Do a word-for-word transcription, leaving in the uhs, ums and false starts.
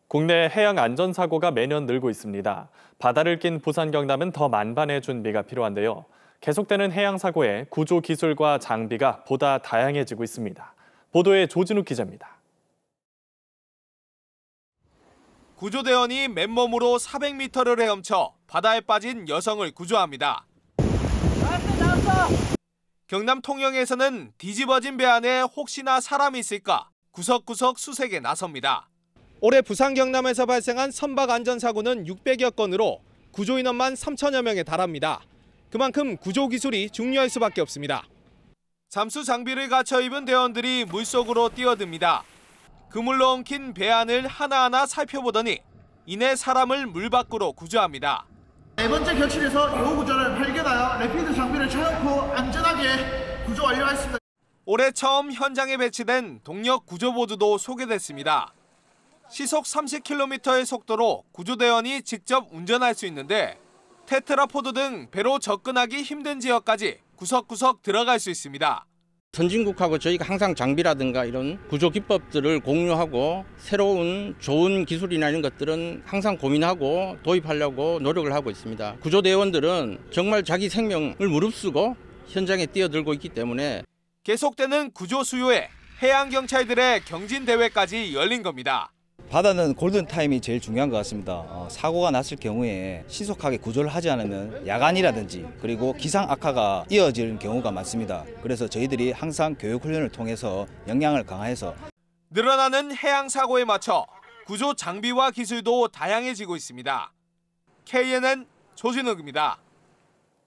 국내 해양 안전사고가 매년 늘고 있습니다. 바다를 낀 부산 경남은 더 만반의 준비가 필요한데요. 계속되는 해양사고에 구조 기술과 장비가 보다 다양해지고 있습니다. 보도에 조진욱 기자입니다. 구조대원이 맨몸으로 사백 미터를 헤엄쳐 바다에 빠진 여성을 구조합니다. 나왔어, 나왔어. 경남 통영에서는 뒤집어진 배 안에 혹시나 사람이 있을까 구석구석 수색에 나섭니다. 올해 부산 경남에서 발생한 선박 안전사고는 육백여 건으로 구조인원만 삼천여 명에 달합니다. 그만큼 구조 기술이 중요할 수밖에 없습니다. 잠수 장비를 갖춰 입은 대원들이 물속으로 뛰어듭니다. 그물로 엉킨 배 안을 하나하나 살펴보더니 이내 사람을 물 밖으로 구조합니다. 네 번째 격실에서 요구 구조를 발견하여 래피드 장비를 차놓고 안전하게 구조 완료했습니다. 올해 처음 현장에 배치된 동력 구조보드도 소개됐습니다. 시속 삼십 킬로미터의 속도로 구조대원이 직접 운전할 수 있는데 테트라포드 등 배로 접근하기 힘든 지역까지 구석구석 들어갈 수 있습니다. 선진국하고 저희가 항상 장비라든가 이런 구조 기법들을 공유하고 새로운 좋은 기술이나 이런 것들은 항상 고민하고 도입하려고 노력을 하고 있습니다. 구조대원들은 정말 자기 생명을 무릅쓰고 현장에 뛰어들고 있기 때문에 계속되는 구조 수요에 해양경찰들의 경진대회까지 열린 겁니다. 바다는 골든타임이 제일 중요한 것 같습니다. 어, 사고가 났을 경우에 신속하게 구조를 하지 않으면 야간이라든지 그리고 기상 악화가 이어지는 경우가 많습니다. 그래서 저희들이 항상 교육훈련을 통해서 역량을 강화해서 늘어나는 해양사고에 맞춰 구조 장비와 기술도 다양해지고 있습니다. 케이엔엔 조진욱입니다.